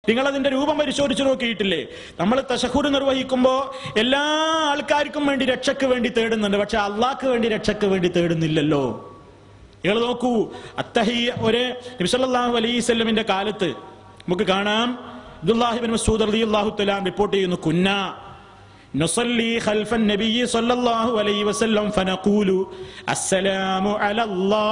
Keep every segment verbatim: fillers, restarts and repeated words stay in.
നിങ്ങൾ അതിന്റെ രൂപം പരിശോധിച്ചു നോക്കിയിട്ടില്ലേ? നമ്മൾ തശഹുദ് നിർവഹിക്കുമ്പോൾ എല്ലാ ആൾക്കാർക്കും വേണ്ടി രക്ഷയ്ക്ക് വേണ്ടി തേടുന്നുണ്ട്, പക്ഷെ അള്ളാഹ്ക്ക് വേണ്ടി രക്ഷയ്ക്ക് വേണ്ടി തേടുന്നില്ലല്ലോ. നിങ്ങൾ നോക്കൂ, അത്തഹിയ ഒരു നബി സല്ലല്ലാഹു അലൈഹി വസല്ലമിന്റെ കാലത്ത് നമുക്ക് കാണാം, അബ്ദുല്ലാഹി ഇബ്നു മസ്ഊദ് റളിയല്ലാഹു തആല റിപ്പോർട്ട് ചെയ്യുന്നു, കുന്നാ نصلي خلف النبي صلى الله عليه وسلم فنقول السلام على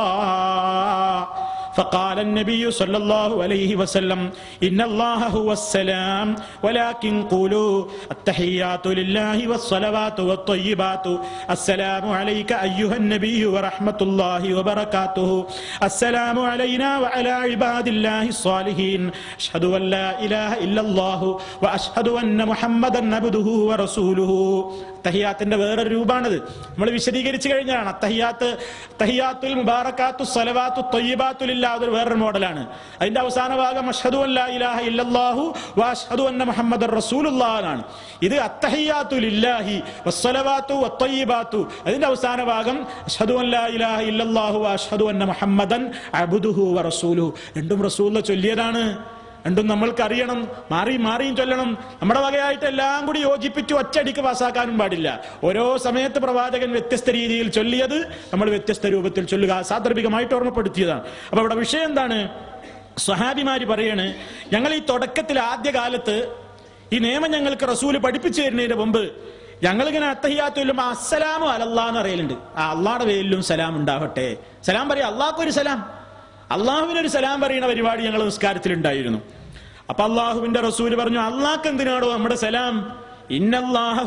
الله فقال النبي صلى الله عليه وسلم إن الله هو السلام ولكن قولوا التحيات لله والصلوات والطيبات السلام عليك أيها النبي ورحمة الله وبركاته السلام علينا وعلى عباد الله الصالحين أشهد أن لا إله إلا الله وأشهد أن محمدا عبده ورسوله. തഹിയാത്തിന്റെ വേറൊരു രൂപമാണിത്. നമ്മൾ വിശദീകരിച്ചു കഴിഞ്ഞാണ്. തഹിയാത്ത് തഹിയാത്തുൽ മുബാറകാത്തു സ്വലവാത്തു ത്വയ്യിബാത്തു ലില്ലാഹ് അതൊരു വേറൊരു മോഡലാണ്. അതിന്റെ അവസാന ഭാഗം അഷ്ഹദു അൻ ലാ ഇലാഹ ഇല്ലല്ലാഹു വ അഷ്ഹദു അന്ന മുഹമ്മദർ റസൂലുള്ളാഹ് ആണ്. ഇത് അത്തഹിയാത്തു ലില്ലാഹി വസ്സലവാത്തു വത്വയ്യിബാത്തു. അതിന്റെ അവസാന ഭാഗം അഷ്ഹദു അൻ ലാ ഇലാഹ ഇല്ലല്ലാഹു വ അഷ്ഹദു അന്ന മുഹമ്മദൻ അബ്ദുഹു വ റസൂലുഹു. രണ്ടും റസൂലുള്ള ചൊല്ലിയതാണ്. രണ്ടും നമ്മൾക്ക് അറിയണം, മാറി മാറിയും ചൊല്ലണം. നമ്മുടെ വകയായിട്ട് എല്ലാം കൂടി യോജിപ്പിച്ച് ഒറ്റയടിക്ക് പാസ്സാക്കാനും പാടില്ല. ഓരോ സമയത്ത് പ്രവാചകൻ വ്യത്യസ്ത രീതിയിൽ ചൊല്ലിയത് നമ്മൾ വ്യത്യസ്ത രൂപത്തിൽ ചൊല്ലുക, സാന്ദർഭികമായിട്ട് ഓർമ്മപ്പെടുത്തിയതാണ്. അപ്പൊ ഇവിടെ വിഷയം എന്താണ്? സ്വഹാബിമാര് പറയാണ്, ഞങ്ങൾ ഈ തുടക്കത്തിൽ ആദ്യകാലത്ത് ഈ നിയമം ഞങ്ങൾക്ക് റസൂല് പഠിപ്പിച്ചു തരുന്നതിന് മുമ്പ് ഞങ്ങളിങ്ങനെ അത്തഹിയാത്ത് ചൊല്ലുമ്പോ അസ്സലാമു അലല്ലാഹ് എന്ന് അറിയലുണ്ട്. ആ അള്ളാഹുടെ പേരിലും സലാം ഉണ്ടാവട്ടെ. സലാം പറയാം, അള്ളാഹ്ക്കൊരു സലാം, അള്ളാഹുവിനൊരു സലാം പറയുന്ന പരിപാടി ഞങ്ങൾ നിസ്കാരത്തിൽ ഉണ്ടായിരുന്നു. അപ്പൊ അള്ളാഹുവിന്റെ റസൂല് പറഞ്ഞു, അള്ളാഹ്ക്ക് എന്തിനാണോ നമ്മുടെ സലാം? ഇന്നല്ലാഹ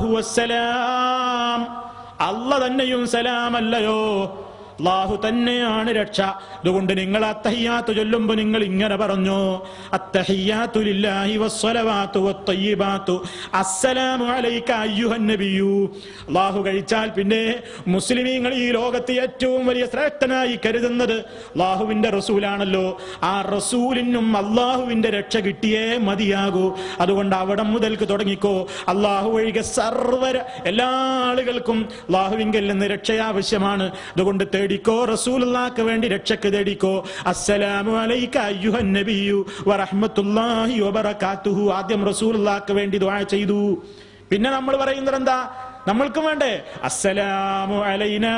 ഹുവസ്സലാം, അള്ളാഹ് തന്നെയും സലാം അല്ലയോ, അല്ലാഹു തന്നെയാണ് രക്ഷ. അതുകൊണ്ട് നിങ്ങൾ അത്തഹിയാത്ത് ചൊല്ലുമ്പോൾ നിങ്ങൾ ഇങ്ങനെ പറഞ്ഞു, അത്തഹിയാത്തു ലില്ലാഹി വസ്സലവാത്തു വത്വയ്യിബാത്തു അസ്സലാമു അലൈക അയ്യുഹൻ നബിയു. അല്ലാഹു കഴിച്ചാൽ പിന്നെ മുസ്ലിമീങ്ങൾ ഈ ലോകത്ത് ഏറ്റവും വലിയ ശ്രേഷ്ഠനായി കരുതുന്നത് അല്ലാഹുവിന്റെ റസൂലാണല്ലോ. ആ റസൂലിനും അല്ലാഹുവിന്റെ രക്ഷ കിട്ടിയേ മതിയാകൂ. അതുകൊണ്ട് അവിടെ മുതൽക്ക് തുടങ്ങിക്കോ. അല്ലാഹു ഒഴികെ സർവ്വ എല്ലാ ആളുകൾക്കും അല്ലാഹുവിങ്കൽ നിന്ന് രക്ഷ ആവശ്യമാണ്. അതുകൊണ്ട് തേടിക്കോ, റസൂലുള്ളാഹിക്ക് വേണ്ടി രക്ഷക്ക് തേടിക്കോ. അസ്സലാമു അലൈക അയ്യുഹൻ നബിയു വറഹ്മത്തുള്ളാഹി വബറകാതുഹു. ആദ്യം റസൂലുള്ളാഹിക്ക് വേണ്ടി ദുആ ചെയ്തു. പിന്നെ നമ്മൾ പറയുന്നത് എന്താ? നമ്മൾക്കും വേണ്ടേ അസ്സലാമു അലൈനാ,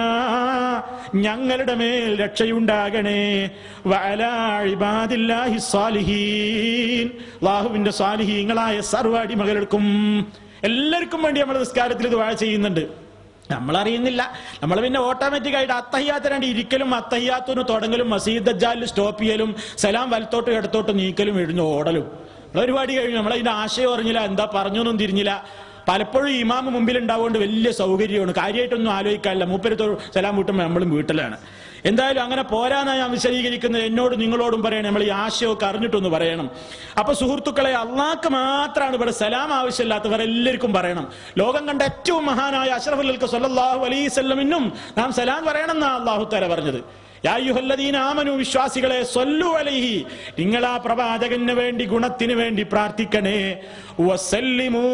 ഞങ്ങളുടെ മേൽ രക്ഷയുണ്ടാകണേ, വഅലാ ഇബാദില്ലാഹി സ്വാലിഹീൻ, അല്ലാഹുവിന്റെ സ്വാലിഹീങ്ങളായ സർവ്വ അടിമകൾക്കും എല്ലാവർക്കും വേണ്ടി നമ്മൾ നിസ്കാരത്തിൽ ദുആ ചെയ്യുന്നുണ്ട്. നമ്മളറിയുന്നില്ല. നമ്മൾ പിന്നെ ഓട്ടോമാറ്റിക് ആയിട്ട് അത്തഹിയാത്തിനാണ്ട് ഇരിക്കലും അത്തഹിയാത്തിന് തുടങ്ങലും മസീദ് ദജ്ജാലിൽ സ്റ്റോപ്പ് ചെയ്യലും സലാം വലത്തോട്ട് ഇടത്തോട്ട് നീക്കലും എഴുന്നു ഓടലും പരിപാടി കഴിഞ്ഞു. നമ്മളതിന്റെ ആശയം അറിഞ്ഞില്ല, എന്താ പറഞ്ഞൊന്നും തിരിഞ്ഞില്ല. പലപ്പോഴും ഇമാമ് മുമ്പിൽ ഉണ്ടാവുകൊണ്ട് വലിയ സൗകര്യമാണ്, കാര്യമായിട്ടൊന്നും ആലോചിക്കാനില്ല. മൂപ്പരത്തോ സലാം വീട്ടുമ്പോൾ നമ്മളും വീട്ടിലാണ്. എന്തായാലും അങ്ങനെ പോരാന്നാ ഞാൻ വിശദീകരിക്കുന്നത്. എന്നോട് നിങ്ങളോടും പറയണം, നമ്മൾ ഈ ആശയമൊക്കെ അറിഞ്ഞിട്ടൊന്ന് പറയണം. അപ്പൊ സുഹൃത്തുക്കളെ, അള്ളാഹ്ക്ക് മാത്രമാണ് ഇവിടെ സലാം ആവശ്യമില്ലാത്തവർ എല്ലാവർക്കും പറയണം. ലോകം കണ്ട ഏറ്റവും മഹാനായ അഷ്റഫുൽ ഖൽഖ് സ്വല്ലല്ലാഹു അലൈഹി വസല്ലമിനും നാം സലാം പറയണം എന്നാ അല്ലാഹു തആല പറഞ്ഞത്. യാ അയ്യുഹല്ലദീന ആമനു, വിശ്വാസികളെ, സ്വല്ലു അലൈഹി, നിങ്ങൾ ആ പ്രവാചകന് വേണ്ടി ഗുണത്തിന് വേണ്ടി പ്രാർത്ഥിക്കണേ. വസല്ലിമൂ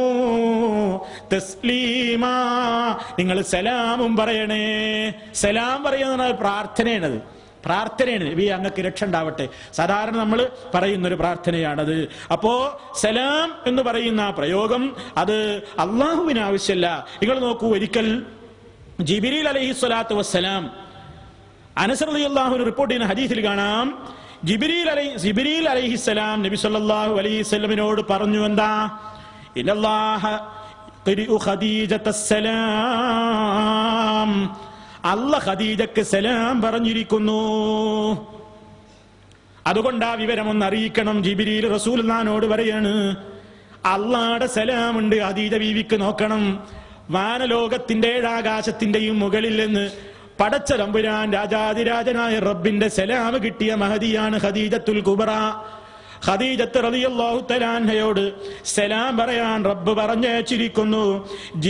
തസ്ലീമാ, നിങ്ങൾ സലാമും പറയണേ. സലാം പറയുന്നത് പ്രാർത്ഥനയാണത്, പ്രാർത്ഥനയാണ്. നബി അങ്ങക്ക് രക്ഷ ഉണ്ടാവട്ടെ, സാധാരണ നമ്മൾ പറയുന്നൊരു പ്രാർത്ഥനയാണത്. അപ്പോ സലാം എന്ന് പറയുന്ന പ്രയോഗം അത് അള്ളാഹുവിന് ആവശ്യമല്ല. നിങ്ങൾ നോക്കൂ, ഒരിക്കൽ ജിബ്രീൽ അലൈഹി സ്വലാത്തു വസ്സലാം, അനസ് റളിയല്ലാഹു അൻഹു റിപ്പോർട്ട് ചെയ്യുന്ന ഹദീസിൽ കാണാം, ജിബ്രീൽ അലൈഹി ജിബ്രീൽ അലൈഹിസ്സലാം നബി സല്ലല്ലാഹു അലൈഹി വസല്ലമിനോട് പറഞ്ഞു, എന്താ? ഇന്നല്ലാഹ ഖരിഉ ഖദീജത്തസ്സലാം, അല്ലാഹ് ഖദീജക്ക് സലാം പറഞ്ഞിരിക്കുന്നു. അതുകൊണ്ട് ആ വിവരം ഒന്ന് അറിയിക്കണം. ജിബ്രീൽ റസൂലുള്ളാഹിനോട് പറയാണ്, അല്ലാഹുടെ സലാമുണ്ട് ഖദീജ ബീവിക്ക്. നോക്കണം, വാനലോകത്തിന്റെ ഏഴാകാശത്തിന്റെയും മുകളിൽ നിന്ന് പടച്ച തമ്പുരാൻ രാജാതിരാജനായ റബ്ബിന്റെ സലാം കിട്ടിയ മഹദിയാണ് ഖദീജത്തുൽ കുബ്ര. ഖദീജത്ത് റളിയല്ലാഹു തആല അൻഹയോട് സലാം പറയാൻ റബ്ബ് പറഞ്ഞയച്ചിരിക്കുന്നു,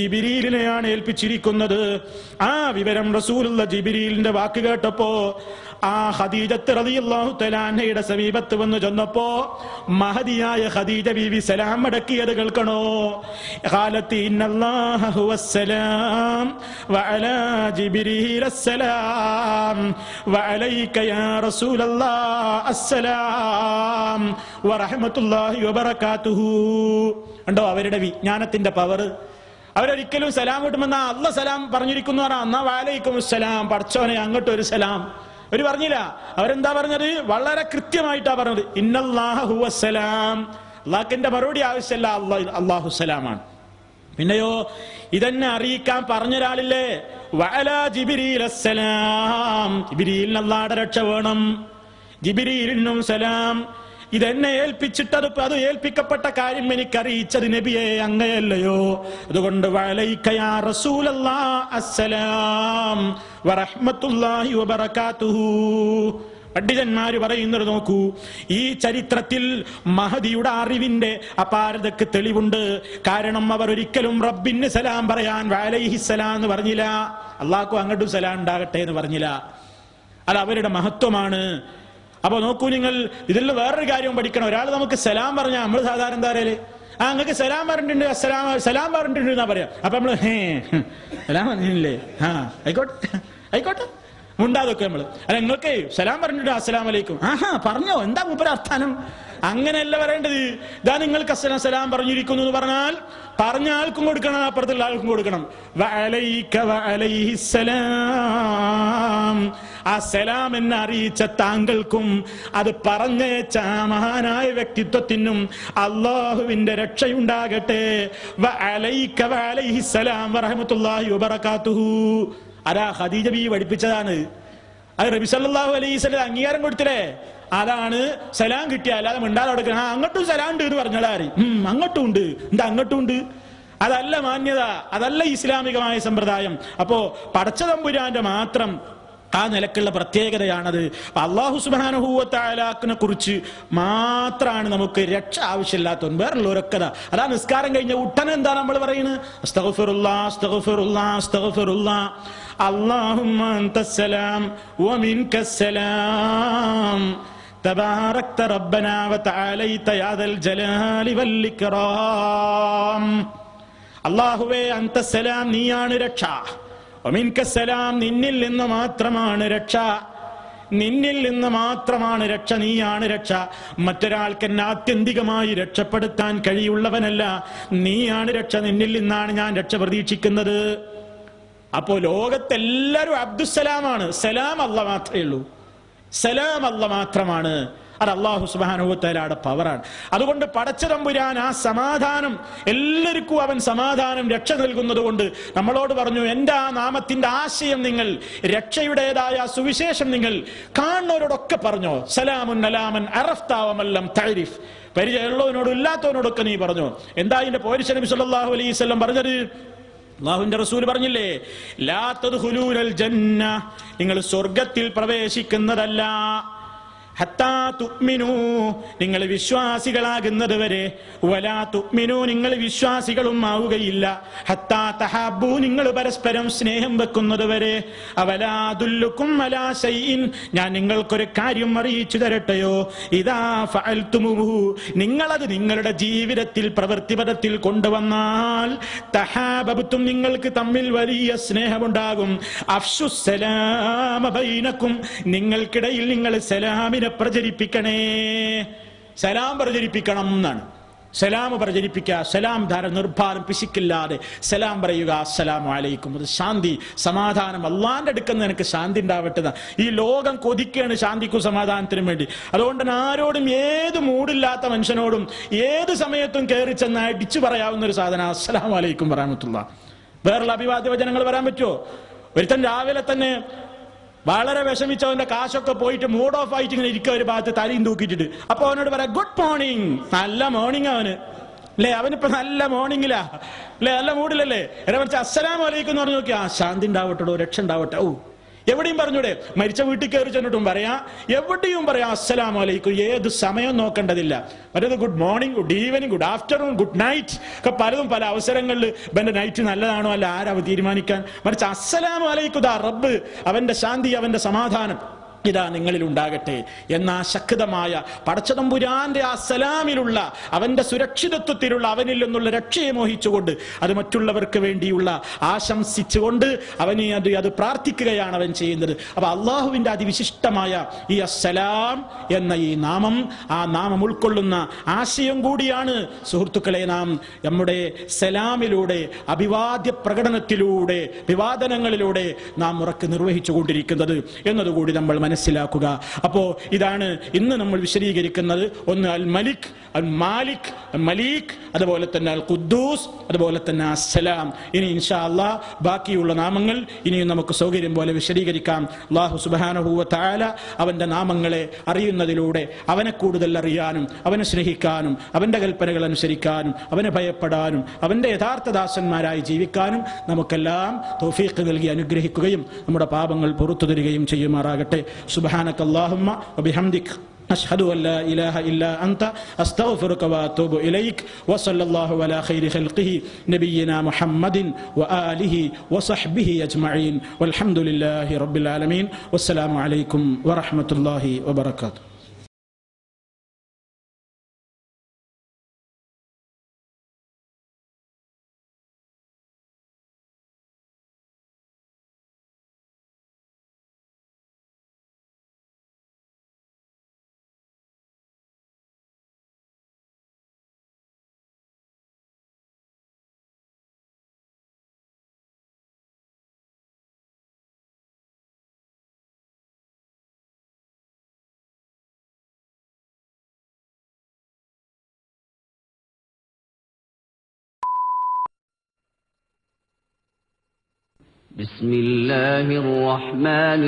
ജിബ്രീലിനെയാണ് ഏൽപ്പിച്ചിരിക്കുന്നത്. ആ വിവരം റസൂലുള്ള ജിബ്രീലിന്റെ വാക്ക് കേട്ടപ്പോ ആ ഖദീജത്ത് റളിയല്ലാഹു തആല അൻഹയുടെ സമീപത്ത് വന്നു ചെന്നപ്പോ മഹദിയായ ഖദീജ ബീവി സലാം മടക്കിയത് കേൾക്കണോ? ഖാലത്തി ഇന്നല്ലാഹ ഹുവസ്സലാം വഅലാ ജിബ്രീൽ അസ്സലാം വഅലൈക യാ റസൂലല്ലാഹ് അസ്സലാം വറഹ്മത്തുള്ളാഹി വബറകാതുഹു. ഉണ്ടോ അവരുടെ വിജ്ഞാനത്തിന്റെ പവർ? അവരൊരിക്കലും സലാം കിട്ടുമെന്ന അല്ല സലാം പറഞ്ഞിരിക്കുന്നു പറഞ്ഞാൽ എന്നാ വഅലൈക്കും അസ്സലാം, പടച്ചോനെ അങ്ങോട്ട് ഒരു സലാം അവര് പറഞ്ഞില്ല. അവരെന്താ പറഞ്ഞത്? വളരെ കൃത്യമായിട്ടാ പറഞ്ഞത്, ഇന്നല്ലാഹ ഹുവസ്സലാം. അള്ളാഹിന്റെ മറുപടി ആവശ്യമല്ല, അള്ളാഹ് അള്ളാഹു സലാമാണ്. പിന്നെയോ ഇതെന്നെ അറിയിക്കാൻ പറഞ്ഞൊരാളില്ലേ, വഅലാ ജിബ്രീൽ അസ്സലാം, ജിബ്രീലിന് അള്ളാഹുടെ രക്ഷ വേണം, ജിബ്രീലിനും സലാം. ഇതെന്നെ ഏൽപ്പിച്ചിട്ടത് അത് ഏൽപ്പിക്കപ്പെട്ട കാര്യം എനിക്കറിയിച്ചത് നബിയെ അങ്ങയല്ലയോ? അതുകൊണ്ട് വഅലൈക യാ റസൂലല്ലാഹ് അസ്സലാം വറഹ്മത്തുള്ളാഹി വബറകാതുഹു. പണ്ഡിതന്മാര് പറയുന്നത് നോക്കൂ, ഈ ചരിത്രത്തിൽ മഹദിയുടെ അറിവിന്റെ അപാരതക്ക് തെളിവുണ്ട്. കാരണം അവർ ഒരിക്കലും റബ്ബിന് സലാം പറയാൻ വഅലൈഹിസ്സലാം എന്ന് പറഞ്ഞില്ല, അള്ളാഹു അങ്ങോട്ടും സലാം ഉണ്ടാകട്ടെ എന്ന് പറഞ്ഞില്ല. അത് അവരുടെ മഹത്വമാണ്. അപ്പൊ നോക്കൂ നിങ്ങൾ, ഇതിൽ വേറൊരു കാര്യം പഠിക്കണം. ഒരാൾ നമുക്ക് സലാം പറഞ്ഞാൽ നമ്മൾ സാധാരണ എന്താ പറയല്? ആ നിങ്ങൾക്ക് സലാം പറഞ്ഞിട്ടുണ്ട്, അസ്സലാം സലാം പറഞ്ഞിട്ടുണ്ട് എന്നാ പറയാം. അപ്പൊ നമ്മള് ഹേ സലാം പറഞ്ഞില്ലേ, ആ ആയിക്കോട്ടെ ആയിക്കോട്ടെ മുണ്ടാതൊക്കെ നമ്മള്. അല്ല നിങ്ങൾക്ക് സലാം പറഞ്ഞിട്ടുണ്ട് അസ്സലാം അലൈക്കും, ആഹാ പറഞ്ഞോ, എന്താ മൂപ്പര് അർത്ഥാനം? അങ്ങനെയല്ല പറയേണ്ടത്. ഇതാ നിങ്ങൾക്ക് അസ്സലാം സലാം പറഞ്ഞിരിക്കുന്നു എന്ന് പറഞ്ഞാൽ പറഞ്ഞ ആൾക്കും കൊടുക്കണം, അപ്പുറത്തുള്ള ആൾക്കും കൊടുക്കണം. വഅലൈക വഅലൈഹിസ്സലാം, ആ സലാം എന്നെ അറിയിച്ച താങ്കൾക്കും അത് പറഞ്ഞേച്ച മഹാനായ വ്യക്തിത്വത്തിനും അള്ളാഹുവിന്റെ രക്ഷയുണ്ടാകട്ടെ. വഅലൈക വഅലൈഹിസ്സലാം വറഹ്മത്തുള്ളാഹി വബറകാതുഹു. അതാ ഖദീജ ബീവി പഠിപ്പിച്ചതാണ്. അത് നബി സല്ലല്ലാഹു അലൈഹി വസല്ലം അംഗീകാരം കൊടുത്തില്ലേ? അതാണ് സലാം കിട്ടിയ, അല്ലാതെ മിണ്ടാതെ കൊടുക്കണം. ആ അങ്ങോട്ടും സലാം ഉണ്ട് എന്ന് പറഞ്ഞാൽ അങ്ങോട്ടും ഉണ്ട്, എന്താ അങ്ങോട്ടും ഉണ്ട്? അതല്ല മാന്യത, അതല്ല ഇസ്ലാമികമായ സമ്പ്രദായം. അപ്പോ പടച്ച തമ്പുരാന്റെ മാത്രം ആ നിലക്കുള്ള പ്രത്യേകതയാണത്. അല്ലാഹു സുബ്ഹാനഹു വ തആലയെ കുറിച്ച് മാത്രമാണ് നമുക്ക് രക്ഷ ആവശ്യമില്ലാത്ത. വേറുള്ളവരൊക്കെ അതാ നിസ്കാരം കഴിഞ്ഞ ഉടനെ എന്താ നമ്മൾ പറയുന്നത്? അസ്തഗ്ഫിറുല്ലാഹ് അസ്തഗ്ഫിറുല്ലാഹ് അസ്തഗ്ഫിറുല്ലാഹ് അല്ലാഹുമ്മ അൻതസ്സലാം വ മിൻകസ്സലാം തബാറക്ത റബ്ബനാ വ തആലൈത യാ ദൽ ജലാലി വൽ ഇക്റാം. അല്ലാഹുവേ അൻതസ്സലാം, നീയാണ് രക്ഷ, വമിൻകസ്സലാം, നിന്നിൽ നിന്ന് മാത്രമാണ് രക്ഷ, നിന്നിൽ നിന്ന് മാത്രമാണ് രക്ഷ, നീയാണ് രക്ഷ. മറ്റൊരാൾക്ക് എന്നെ ആത്യന്തികമായി രക്ഷപ്പെടുത്താൻ കഴിയുള്ളവനല്ല, നീയാണ് രക്ഷ, നിന്നിൽ നിന്നാണ് ഞാൻ രക്ഷ പ്രതീക്ഷിക്കുന്നത്. അപ്പോ ലോകത്തെല്ലാരും അബ്ദുസ്സലാമാണ്, സലാം അല്ലാഹ് മാത്രമേ ഉള്ളൂ, സലാം അല്ലാഹ് മാത്രമാണ്. അത് അല്ലാഹു സുബ്ഹാനഹു വ തആലയുടെ പവറാണ്. അതുകൊണ്ട് പടച്ച തമ്പുരാൻ ആ സമാധാനം എല്ലാവർക്കും അവൻ സമാധാനം രക്ഷ നൽകുന്നത് കൊണ്ട് നമ്മളോട് പറഞ്ഞു, എന്റെ ആ നാമത്തിന്റെ ആശയം നിങ്ങൾ, രക്ഷയുടേതായ സുവിശേഷം നിങ്ങൾ കാണുന്നവരോടൊക്കെ പറഞ്ഞോ. സലാമുൻ അലാമൻ അറഫ്ത വമല്ലം തഅരിഫ്, പരിചയമുള്ളവനോടും ഇല്ലാത്തവനോടൊക്കെ നീ പറഞ്ഞോ. എന്താ ഇതിന്റെ പോരിശ നബി സല്ലല്ലാഹു അലൈഹി വസല്ലം പറഞ്ഞത്? അല്ലാഹുവിന്റെ റസൂൽ പറഞ്ഞില്ലേ, ലാ തദ്ഖുലൂനൽ ജന്ന, നിങ്ങൾ സ്വർഗ്ഗത്തിൽ പ്രവേശിക്കുന്നതല്ല, ഹത്താ തുഅ്മിനൂ, നിങ്ങൾ വിശ്വാസികളാകുന്നത് വരെ, വലാ തുഅ്മിനൂ, നിങ്ങൾ വിശ്വാസികളും ആവുകയില്ല, ഹത്താ തഹബ്ബൂ, നിങ്ങൾ പരസ്പരം സ്നേഹം വെക്കുന്നത് വരെ. അവലാ ദുല്ലുക്കും അലാ ശൈഇൻ, ഞാൻ നിങ്ങൾക്കൊരു കാര്യം അറിയിച്ചു തരട്ടെയോ? ഇദാ ഫഅൽതുമുഹു, നിങ്ങളത് നിങ്ങളുടെ ജീവിതത്തിൽ പ്രവൃത്തിപദത്തിൽ കൊണ്ടുവന്നാൽ, തഹാബബ്തും, നിങ്ങൾക്ക് തമ്മിൽ വലിയ സ്നേഹമുണ്ടാകും. അഫ്ശുസ്സലാമ ബൈനക്കും, നിങ്ങൾക്കിടയിൽ നിങ്ങൾ സലാമിനെ പ്രചരിപ്പിക്കണേ, സലാം പ്രചരിപ്പിക്കണം എന്നാണ്. സലാം പ്രചരിപ്പിക്കുക, സലാം ധാര നിർഭാരം പിശിക്കില്ലാതെ സലാം പറയുക, അസ്സലാമു അലൈക്കും. അത് ശാന്തി, സമാധാനം, അള്ളാന്റെ അടുക്കുന്ന എനിക്ക് ശാന്തി ഉണ്ടാവട്ടെ. ഈ ലോകം കൊതിക്കുകയാണ് ശാന്തിക്കും സമാധാനത്തിനും വേണ്ടി. അതുകൊണ്ട് തന്നെ ആരോടും, ഏത് മൂടില്ലാത്ത മനുഷ്യനോടും ഏത് സമയത്തും കയറി ചെന്ന് അടിച്ചു പറയാവുന്ന ഒരു സാധനം അസ്സലാമു അലൈക്കും വറഹ്മത്തുള്ളാഹ്. വേറുള്ള അഭിവാദ്യ വചനങ്ങൾ പറയാൻ പറ്റുമോ? ഒരുത്തൻ രാവിലെ തന്നെ വളരെ വിഷമിച്ചവന്റെ കാശൊക്കെ പോയിട്ട് മൂഡ് ഓഫ് ആയിട്ട് ഇങ്ങനെ ഇരിക്കുക ഒരു ഭാഗത്ത് തലയും തൂക്കിയിട്ടിട്ട്, അപ്പൊ അവനോട് പറയാം ഗുഡ് മോർണിംഗ്. നല്ല മോർണിംഗ് അവന് അല്ലേ, അവനിപ്പോ നല്ല മോർണിംഗിലാ അല്ലെ, നല്ല മൂഡിലല്ലേ. എന്നെ വിളിച്ച അസ്സലാമു അലൈക്കും എന്ന് പറഞ്ഞു നോക്കിയാ, ശാന്തി ഉണ്ടാവട്ടോ, രക്ഷ ഉണ്ടാവട്ടെ. ഓ, എവിടെയും പറഞ്ഞൂടെ? മരിച്ച വീട്ടിൽ കയറി ചെന്നിട്ടും പറയാ, എവിടെയും പറയാം അസ്സലാമു അലൈക്കും, ഏത് സമയം നോക്കേണ്ടതില്ല. മറ്റേത് good morning, good evening, good afternoon, good night ഒക്കെ പലതും പല അവസരങ്ങളിൽ ഇവന്റെ നൈറ്റ് നല്ലതാണോ അല്ല ആരാവ് തീരുമാനിക്കാൻ. മറിച്ച് അസ്സലാമു അലൈക്കും, ദാ റബ്ബ്, അവന്റെ ശാന്തി, അവന്റെ സമാധാനം ഇതാ നിങ്ങളിൽ ഉണ്ടാകട്ടെ എന്ന ശക്തമായ പടച്ചതമ്പുരാന്റെ ആ സലാമിലുള്ള അവന്റെ സുരക്ഷിതത്വത്തിലുള്ള അവനിൽ നിന്നുള്ള രക്ഷയെ മോഹിച്ചുകൊണ്ട് അത് മറ്റുള്ളവർക്ക് വേണ്ടിയുള്ള ആശംസിച്ചുകൊണ്ട് അവനെ അത് അത് പ്രാർത്ഥിക്കുകയാണ് അവൻ ചെയ്യുന്നത്. അപ്പൊ അള്ളാഹുവിന്റെ അതിവിശിഷ്ടമായ ഈ അസ്സലാം എന്ന ഈ നാമം, ആ നാമം ഉൾക്കൊള്ളുന്ന ആശയം കൂടിയാണ് സുഹൃത്തുക്കളെ നാം നമ്മുടെ സലാമിലൂടെ, അഭിവാദ്യ പ്രകടനത്തിലൂടെ, വിവാദനങ്ങളിലൂടെ നാം ഉറക്കെ നിർവഹിച്ചു കൊണ്ടിരിക്കുന്നത് എന്നതുകൂടി നമ്മൾ മനസ്സിലാക്കുക. അപ്പോ ഇതാണ് ഇന്ന് നമ്മൾ വിശദീകരിക്കുന്നത്. ഒന്ന് അൽ മലിക്, അൽ മാലിക്, അൽ മലീക്, അതുപോലെ തന്നെ അൽ ഖുദ്ദൂസ്, അതുപോലെ തന്നെ അസ്സലാം. ഇനി ഇൻഷാ അല്ലാഹ് ബാക്കിയുള്ള നാമങ്ങൾ ഇനിയും നമുക്ക് സൗകര്യം പോലെ വിശദീകരിക്കാം. അല്ലാഹു സുബ്ഹാനഹു വ തആല അവന്റെ നാമങ്ങളെ അറിയുന്നതിലൂടെ അവനെ കൂടുതൽ അറിയാനും അവനെ സ്നേഹിക്കാനും അവന്റെ കൽപ്പനകൾ അനുസരിക്കാനും അവനെ ഭയപ്പെടാനും അവന്റെ യഥാർത്ഥ ദാസന്മാരായി ജീവിക്കാനും നമുക്കെല്ലാം തൗഫീഖ് നൽകി അനുഗ്രഹിക്കുകയും നമ്മുടെ പാപങ്ങൾ പുറത്തു തരികയും ചെയ്യുമാറാകട്ടെ. സുബ്ഹാനക അല്ലാഹുമ്മ വബിഹംദിക أشهد أن لا إله إلا أنت أستغفرك وأتوب إليك وصلى الله على خير خلقه نبينا محمد وآله وصحبه أجمعين والحمد لله رب العالمين والسلام عليكم ورحمة الله وبركاته. بسم الله الرحمن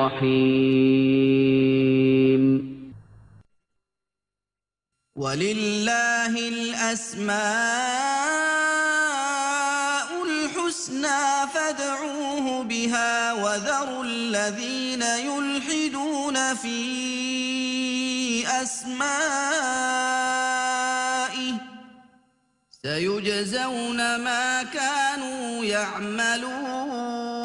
الرحيم ولله الأسماء الحسنى فادعوه بها وذروا الذين يلحدون في أسمائه سيجزون ما كانوا يعملون.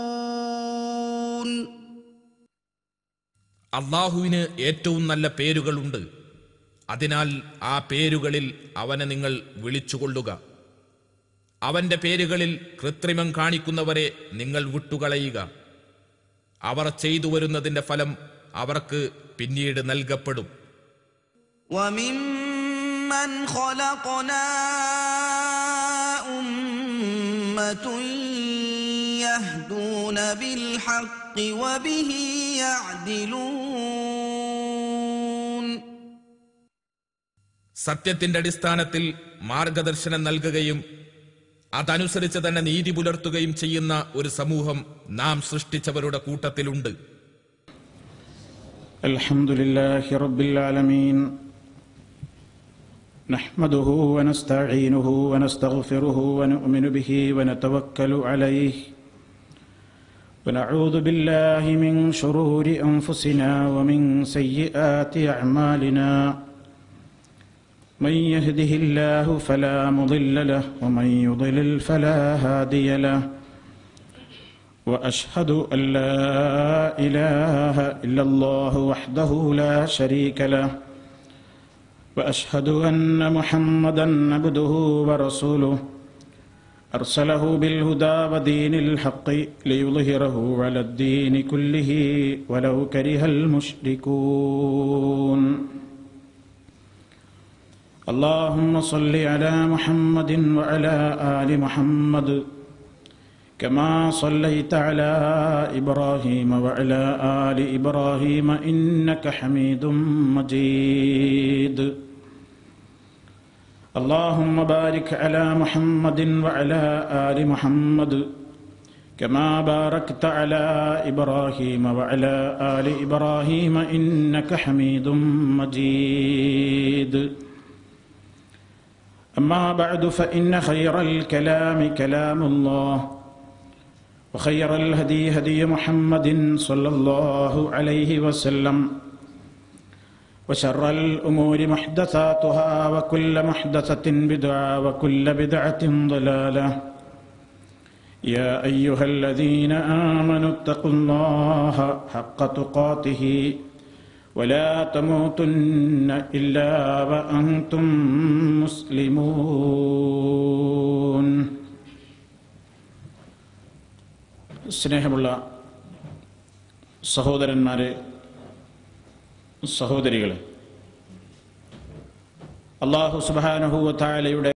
അള്ളാഹുവിന് ഏറ്റവും നല്ല പേരുകളുണ്ട്. അതിനാൽ ആ പേരുകളിൽ അവനെ നിങ്ങൾ വിളിച്ചുകൊള്ളുക. അവന്റെ പേരുകളിൽ കൃത്രിമം കാണിക്കുന്നവരെ നിങ്ങൾ വിട്ടുകളയുക. അവർ ചെയ്തു വരുന്നതിന്റെ ഫലം അവർക്ക് പിന്നീട് നൽകപ്പെടും. وَمِمَّنْ خَلَقْنَا أُمَّةٌ يَهْدُونَ بِالْحَقِّ وَبِهِ يَعْدِلُونَ. സത്യത്തിന്റെ അടിസ്ഥാനത്തിൽ മാർഗദർശനം നൽകുകയും അതനുസരിച്ച് തന്നെ നീതി പുലർത്തുകയും ചെയ്യുന്ന ഒരു സമൂഹം നാം സൃഷ്ടിച്ചവരുടെ കൂട്ടത്തിലുണ്ട്. അൽഹംദുലില്ലാഹി റബ്ബിൽ ആലമീൻ നഹ്മദുഹു വനസ്തഈനുഹു വനസ്തഗ്ഫിറുഹു വനുഅ്മിനു ബിഹി വനതവക്കലു അലൈഹി വനഊദു ബില്ലാഹി മിൻ ശുറൂരി അൻഫുസിനാ വമിൻ സയ്യിആതി അഅ്മാലിനാ من يهده الله فلا مضل له ومن يضلل فلا هادي له وأشهد أن لا إله إلا الله وحده لا شريك له وأشهد أن محمدا عبده ورسوله أرسله بالهدى ودين الحق ليظهره على الدين كله ولو كره المشركون. اللهم صل على محمد وعلى آل محمد كما صليت على إبراهيم وعلى آل إبراهيم إنك حميد مجيد. اللهم بارك على محمد وعلى آل محمد كما باركت على إبراهيم وعلى آل إبراهيم إنك حميد مجيد. أما بعد فإن خير الكلام كلام الله وخير الهدي هدي محمد صلى الله عليه وسلم وشر الأمور محدثاتها وكل محدثة بدعة وكل بدعة ضلالة. يا أيها الذين آمنوا اتقوا الله حق تقاته ولا تموتن إلا وأنتم مسلمون. സ്നേഹമുള്ള സഹോദരന്മാരെ, സഹോദരികളെ, അല്ലാഹു സുബ്ഹാനഹു വ തആലയുടെ